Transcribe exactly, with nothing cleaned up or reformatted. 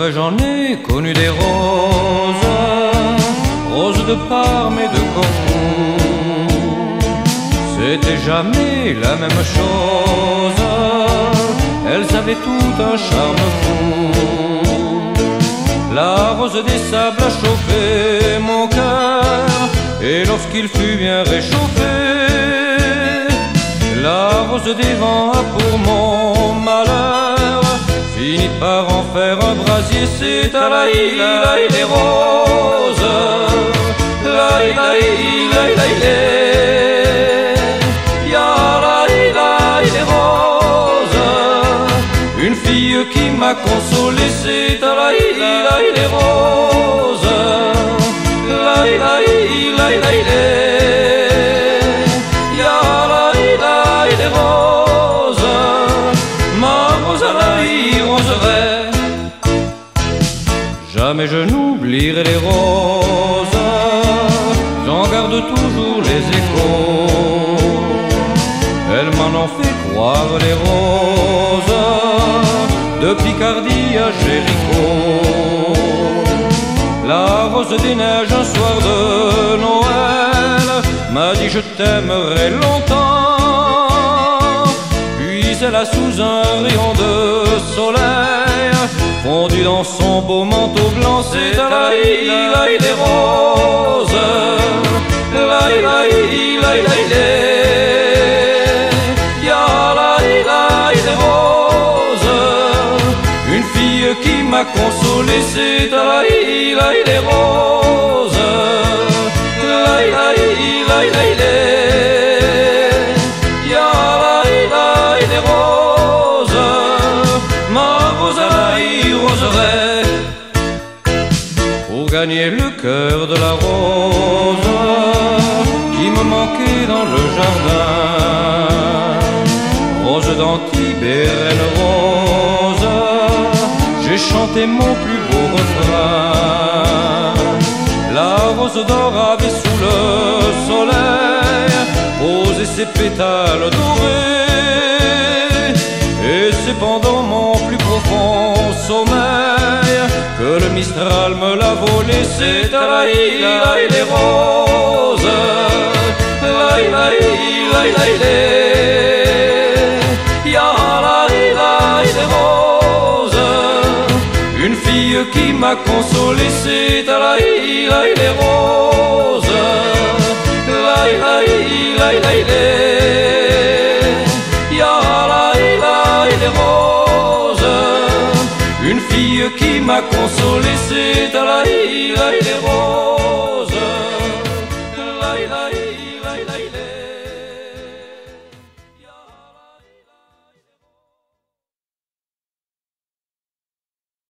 vrai j'en ai connu des roses, roses de Parme et de Corfou. C'était jamais la même chose, elles avaient tout un charme fou. La rose des sables a chauffé mon cœur, et lorsqu'il fut bien réchauffé, la rose des vents a pour mon malheur fini par en faire un brasier. C'est à la ila et les roses, la ila ila ila ila, ya la ila et les roses. Une fille qui m'a consolé, c'est à la ila et les roses, la ila ila ila ila, ya la ila et les roses. Ma rose à la roseraie, jamais je n'oublierai les roses, j'en garde toujours les échos. Elles m'en ont fait croire les roses, de Picardie à Jéricho. La rose des neiges un soir de Noël m'a dit je t'aimerai longtemps, puis elle a sous un rayon de soleil fondu dans son beau manteau blanc. C'est à la ila et les roses, la ila ila ila ila, ya la ila et les roses. Une fille qui m'a consolé, c'est à la ila et les roses, la ila ila ila ila, ya la ila et les roses. Ma rose à la roseraie, pour gagner le cœur de la rose qui me manquait dans le jardin. Rose d'Antibes et reine rose, j'ai chanté mon plus beau refrain. La rose d'or avait sous le soleil posé ses pétales dorés, et c'est pendant mon plus profond sommeil que le Mistral me l'a volé. C'est à la ila et les roses, la ila ila ila ila, ya la ila et les roses. Une fille qui m'a consolé, c'est à la ila et les roses, la ila ila ila ila, ya la ila et les roses. Une fille qui m'a consolé, c'est à la ila et les roses.